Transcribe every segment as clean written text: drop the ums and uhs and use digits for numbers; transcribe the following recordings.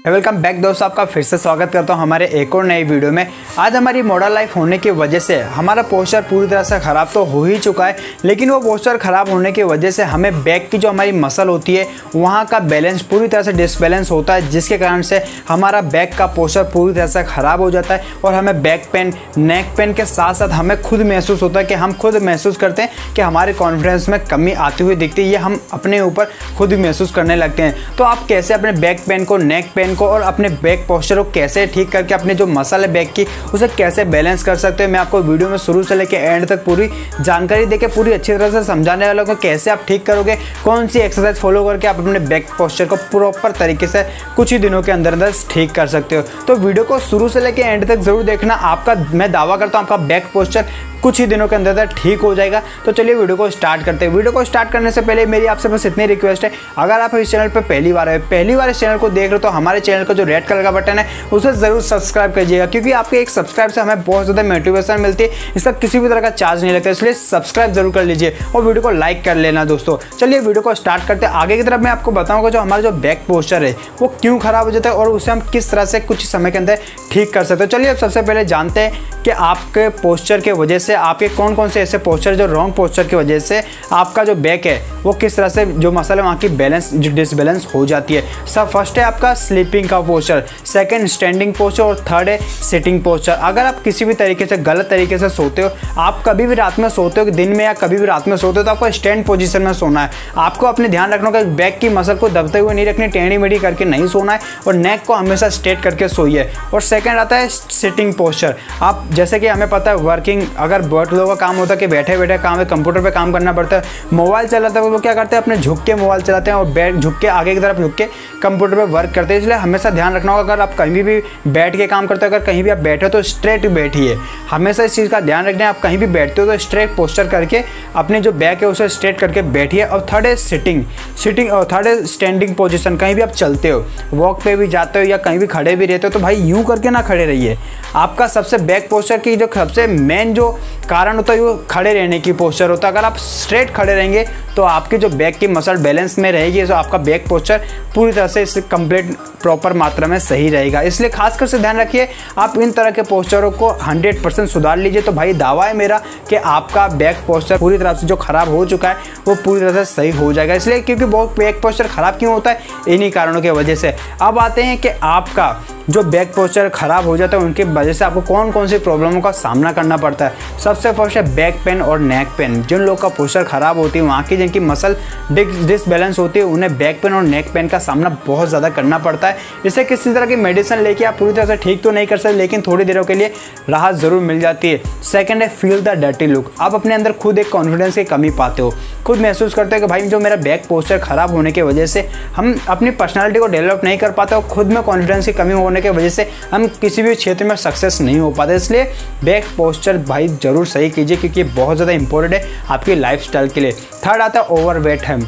Welcome back दोस्तों, आपका फिर से स्वागत करता हूं हमारे एक और नई वीडियो में। आज हमारी मॉडल लाइफ होने की वजह से हमारा पोस्चर पूरी तरह से ख़राब तो हो ही चुका है, लेकिन वो पोस्चर ख़राब होने की वजह से हमें बैक की जो हमारी मसल होती है वहाँ का बैलेंस पूरी तरह से डिसबैलेंस होता है, जिसके कारण से हमारा बैक का पोस्चर पूरी तरह से ख़राब हो जाता है और हमें बैक पेन, नेक पेन के साथ साथ हमें खुद महसूस होता है कि हम खुद महसूस करते हैं कि हमारे कॉन्फिडेंस में कमी आती हुई दिखती है। ये हम अपने ऊपर खुद ही महसूस करने लगते हैं। तो आप कैसे अपने बैक पेन को, नेक पेन को और अपने बैक पोस्चर को कैसे ठीक करके अपने जो मसल है बैक की उसे कैसे बैलेंस कर सकते हैं, मैं आपको वीडियो में शुरू से लेकर एंड तक पूरी जानकारी देके पूरी अच्छी तरह से समझाने वाला हूं। कैसे आप ठीक करोगे, कौन सी एक्सरसाइज फॉलो करके आप अपने बैक पोस्चर को प्रॉपर तरीके से कुछ ही दिनों के अंदर अंदर ठीक कर सकते हो। तो वीडियो को शुरू से लेकर एंड तक जरूर देखना। आपका मैं दावा करता हूँ आपका बैक पोस्चर कुछ ही दिनों के अंदर ठीक हो जाएगा। तो चलिए वीडियो को स्टार्ट करते हैं। वीडियो को स्टार्ट करने से पहले मेरी आपसे बस इतनी रिक्वेस्ट है, अगर आप इस चैनल पर पहली बार इस चैनल को देख रहे हो तो हमारे चैनल का जो रेड कलर का बटन है उसे ज़रूर सब्सक्राइब कीजिएगा, क्योंकि आपके एक सब्सक्राइब से हमें बहुत ज़्यादा मोटिवेशन मिलती है। इसका किसी भी तरह का चार्ज नहीं लगता, इसलिए सब्सक्राइब जरूर कर लीजिए और वीडियो को लाइक कर लेना दोस्तों। चलिए वीडियो को स्टार्ट करते हैं। आगे की तरफ मैं आपको बताऊँगा जो हमारा जो बैक पोस्चर है वो क्यों ख़राब हो जाता है और उसे हम किस तरह से कुछ समय के अंदर ठीक कर सकते हो। चलिए अब सबसे पहले जानते हैं कि आपके पोस्चर के वजह से आपके कौन कौन से ऐसे पोस्चर जो रॉन्ग पोस्चर की वजह से आपका जो बैक है वो किस तरह से जो मसल है वहाँ की बैलेंस डिसबैलेंस हो जाती है। सब फर्स्ट है आपका स्लीपिंग का पोस्चर, सेकंड स्टैंडिंग पोस्चर और थर्ड है सिटिंग पोस्चर। अगर आप किसी भी तरीके से गलत तरीके से सोते हो, आप कभी भी रात में सोते हो, दिन में या कभी भी रात में सोते हो, तो आपको स्टैंड पोजीशन में सोना है। आपको अपने ध्यान रखना होगा बैक की मसल को दबते हुए नहीं रखनी, टेढ़ी मेढ़ी करके नहीं सोना है और नेक को हमेशा स्ट्रेट करके सोइए। और सेकंड आता है सिटिंग पोस्चर। आप जैसे कि हमें पता है वर्किंग अगर बहुत लोगों का काम होता है कि बैठे बैठे काम है, कंप्यूटर पे काम करना पड़ता है, मोबाइल चलाता है, वो क्या करते हैं अपने झुक के मोबाइल चलाते हैं और बैठ झुक के आगे की तरफ झुक के कंप्यूटर पे वर्क करते हैं। इसलिए हमेशा ध्यान रखना होगा अगर आप कहीं भी बैठ के काम करते हो, अगर कहीं भी आप बैठे हो तो स्ट्रेट बैठिए। हमेशा इस चीज़ का ध्यान रखना है, आप कहीं भी बैठते हो तो स्ट्रेट पोस्चर करके अपने जो बैक है उसे स्ट्रेट करके बैठिए। और थर्ड है सिटिंग और थर्ड है स्टैंडिंग पोजीशन। कहीं भी आप चलते हो, वॉक पे भी जाते हो या कहीं भी खड़े भी रहते हो तो भाई यूँ करके ना खड़े रहिए। आपका सबसे बैक पोस्चर की जो सबसे मेन जो कारण होता है वो खड़े रहने की पोस्चर होता है। अगर आप स्ट्रेट खड़े रहेंगे तो आपकी जो बैक की मसल बैलेंस में रहेगी, तो आपका बैक पोस्चर पूरी तरह से इस कंप्लीट प्रॉपर मात्रा में सही रहेगा। इसलिए खासकर से ध्यान रखिए, आप इन तरह के पोस्चरों को 100% सुधार लीजिए। तो भाई दावा है मेरा कि आपका बैक पोस्चर पूरी तरह से जो खराब हो चुका है वो पूरी तरह से सही हो जाएगा। इसलिए क्योंकि बहुत बैक पोस्चर खराब क्यों होता है, इन्हीं कारणों की वजह से। अब आते हैं कि आपका जो बैक पोस्चर खराब हो जाता है उनकी वजह से आपको कौन कौन सी प्रॉब्लमों का सामना करना पड़ता है। सबसे फर्स्ट है बैक पेन और नेक पेन। जिन लोग का पोस्चर खराब होती है, वहाँ की जिनकी मसल डिसबैलेंस होती है, उन्हें बैक पेन और नेक पेन का सामना बहुत ज़्यादा करना पड़ता है। इसे किसी तरह की मेडिसिन लेके आप पूरी तरह से ठीक तो नहीं कर सकते, लेकिन थोड़ी देरों के लिए राहत ज़रूर मिल जाती है। सेकेंड है फील द डर्टी लुक। आप अपने अंदर खुद एक कॉन्फिडेंस की कमी पाते हो, खुद महसूस करते हो कि भाई जो मेरा बैक पोस्चर खराब होने की वजह से हम अपनी पर्सनैलिटी को डेवलप नहीं कर पाते और खुद में कॉन्फिडेंस की कमी होने की वजह से हम किसी भी क्षेत्र में सक्सेस नहीं हो पाते। इसलिए बैक पोस्चर भाई जरूर सही कीजिए, क्योंकि ये बहुत ज़्यादा इंपॉर्टेंट है आपकी लाइफस्टाइल के लिए। थर्ड आता है ओवरवेट है।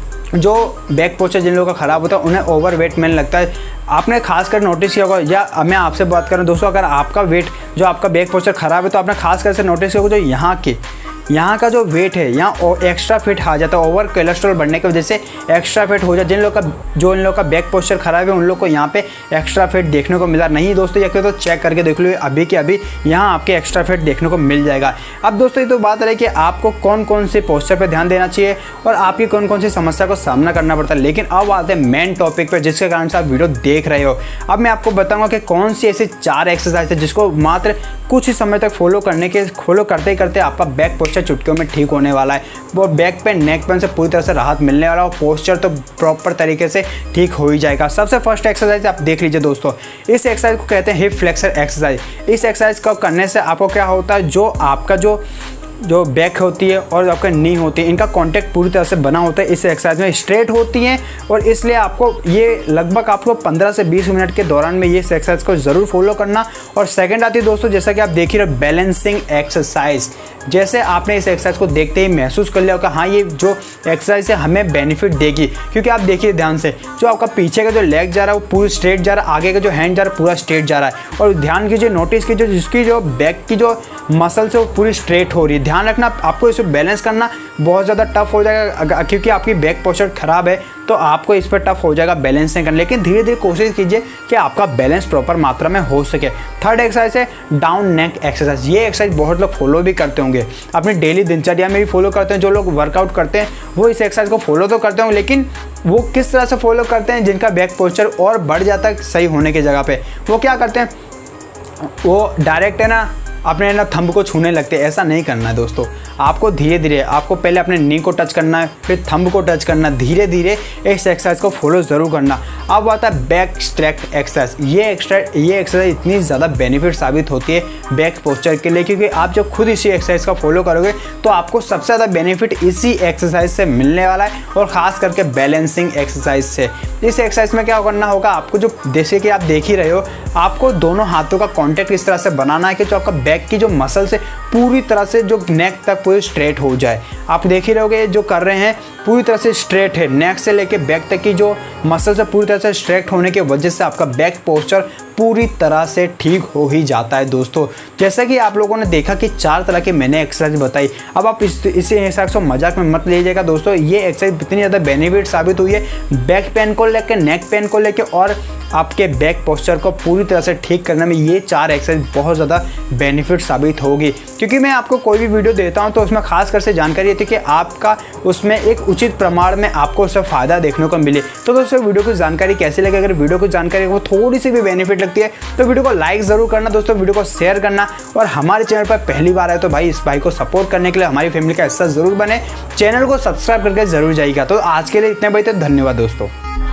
जो बैक पोस्चर जिन लोगों का ख़राब होता है उन्हें ओवरवेट में लगता है। आपने खासकर नोटिस किया होगा, या मैं आपसे बात करूं दोस्तों, अगर आपका वेट जो आपका बैक पोस्चर ख़राब है तो आपने खासकर से नोटिस किया होगा जो यहाँ का जो वेट है यहाँ एक्स्ट्रा फिट आ जाता है। ओवर कोलेस्ट्रॉल बढ़ने की वजह से एक्स्ट्रा फिट हो जाता है। इन लोग का बैक पोस्चर खराब है उन लोग को यहाँ पे एक्स्ट्रा फिट देखने को मिला नहीं दोस्तों, या तो चेक करके देख लो अभी के अभी यहाँ आपके एक्स्ट्रा फिट देखने को मिल जाएगा। अब दोस्तों ये तो बात रही कि आपको कौन कौन से पोस्चर पर ध्यान देना चाहिए और आपकी कौन कौन सी समस्या को सामना करना पड़ता है, लेकिन अब आते हैं मेन टॉपिक पर जिसके कारण से आप वीडियो देख रहे हो। अब मैं आपको बताऊँगा कि कौन सी ऐसी 4 एक्सरसाइज है जिसको मात्र कुछ ही समय तक फॉलो करते ही करते आपका बैक पोस्चर चुटकियों में ठीक होने वाला है। वो बैक पेन, नेक पेन से पूरी तरह से राहत मिलने वाला है और पोस्चर तो प्रॉपर तरीके से ठीक हो ही जाएगा। सबसे फर्स्ट एक्सरसाइज आप देख लीजिए दोस्तों, इस एक्सरसाइज को कहते हैं हिप फ्लेक्सर एक्सरसाइज। इस एक्सरसाइज को करने से आपको क्या होता है, जो आपका जो बैक होती है और आपका नी होती है, इनका कांटेक्ट पूरी तरह से बना होता है। इस एक्सरसाइज में स्ट्रेट होती हैं और इसलिए आपको ये लगभग आपको 15 से 20 मिनट के दौरान में ये एक्सरसाइज को ज़रूर फॉलो करना। और सेकंड आती है दोस्तों, जैसा कि आप देख ही रहे बैलेंसिंग एक्सरसाइज। जैसे आपने इस एक्सरसाइज को देखते ही महसूस कर लिया होगा हाँ ये जो एक्सरसाइज है हमें बेनिफिट देगी, क्योंकि आप देखिए ध्यान से जो आपका पीछे का जो लेग जा रहा है वो पूरी स्ट्रेट जा रहा है, आगे का जो हैंड जा रहा है पूरा स्ट्रेट जा रहा है। और ध्यान कीजिए, नोटिस कीजिए जिसकी जो बैक की जो मसल्स है वो पूरी स्ट्रेट हो रही है। ध्यान रखना आपको इसे बैलेंस करना बहुत ज़्यादा टफ हो जाएगा, क्योंकि आपकी बैक पोस्चर ख़राब है तो आपको इस पर टफ हो जाएगा बैलेंस नहीं करना, लेकिन धीरे धीरे कोशिश कीजिए कि आपका बैलेंस प्रॉपर मात्रा में हो सके। थर्ड एक्सरसाइज है डाउन नेक एक्सरसाइज। ये एक्सरसाइज बहुत लोग फॉलो भी करते होंगे, अपनी डेली दिनचर्या में भी फॉलो करते हैं। जो लोग वर्कआउट करते हैं वो इस एक्सरसाइज को फॉलो तो करते होंगे, लेकिन वो किस तरह से फॉलो करते हैं, जिनका बैक पोस्चर और बढ़ जाता है सही होने की जगह पे, वो क्या करते हैं, वो डायरेक्ट है ना अपने ना थंब को छूने लगते हैं। ऐसा नहीं करना है दोस्तों, आपको धीरे धीरे, आपको पहले अपने नी को टच करना है, फिर थंब को टच करना, धीरे धीरे इस एक्सरसाइज को फॉलो ज़रूर करना। अब आता है बैक स्ट्रैक्ट एक्सरसाइज। ये एक्सरसाइज इतनी ज़्यादा बेनिफिट साबित होती है बैक पोस्चर के लिए, क्योंकि आप जब खुद इसी एक्सरसाइज का फॉलो करोगे तो आपको सबसे ज़्यादा बेनिफिट इसी एक्सरसाइज से मिलने वाला है, और ख़ास करके बैलेंसिंग एक्सरसाइज से। इस एक्सरसाइज में क्या करना होगा आपको, जो जैसे कि आप देख ही रहे हो, आपको दोनों हाथों का कॉन्टैक्ट इस तरह से बनाना है कि जो आपका बैक की जो मसल्स है पूरी तरह से जो नेक तक पूरी स्ट्रेट हो जाए। आप देख ही रहोगे जो कर रहे हैं पूरी तरह से स्ट्रेट है, नेक से लेके बैक तक की जो मसल्स है पूरी तरह से स्ट्रेट होने की वजह से आपका बैक पोस्चर पूरी तरह से ठीक हो ही जाता है दोस्तों। जैसा कि आप लोगों ने देखा कि 4 तरह की मैंने एक्सरसाइज बताई। अब आप इसी एक्सरसाइज को मजाक में मत लीजिएगा दोस्तों, ये एक्सरसाइज इतनी ज़्यादा बेनिफिट साबित हुई है बैक पेन को लेकर, नेक पेन को लेकर और आपके बैक पोस्चर को पूरी तरह से ठीक करने में ये 4 एक्सरसाइज बहुत ज़्यादा बेनिफिट साबित होगी। क्योंकि मैं आपको कोई भी वीडियो देता हूं तो उसमें खास कर से जानकारी रहती है कि आपका उसमें एक उचित प्रमाण में आपको उससे फ़ायदा देखने को मिले। तो दोस्तों वीडियो की जानकारी कैसी लगे, अगर वीडियो की जानकारी को थोड़ी सी भी बेनिफिट लगती है तो वीडियो को लाइक ज़रूर करना दोस्तों, वीडियो को शेयर करना, और हमारे चैनल पर पहली बार आए तो भाई इस भाई को सपोर्ट करने के लिए हमारी फैमिली का हिस्सा ज़रूर बने, चैनल को सब्सक्राइब करके ज़रूर जाइएगा। तो आज के लिए इतने भाई, तो धन्यवाद दोस्तों।